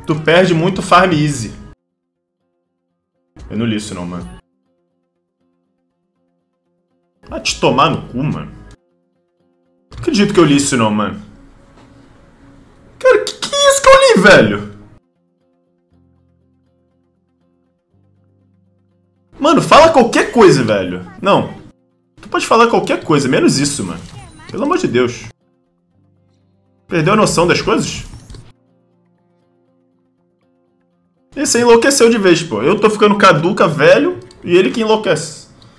Tu perde muito farm easy. Eu não li isso não, mano. Ah, te tomar no cu, mano. Não acredito que eu li isso não, mano. Cara, que é isso que eu li, velho? Mano, fala qualquer coisa, velho. Não. Tu pode falar qualquer coisa, menos isso, mano. Pelo amor de Deus. Perdeu a noção das coisas? Esse aí enlouqueceu de vez, pô. Eu tô ficando caduca, velho, e ele que enlouquece.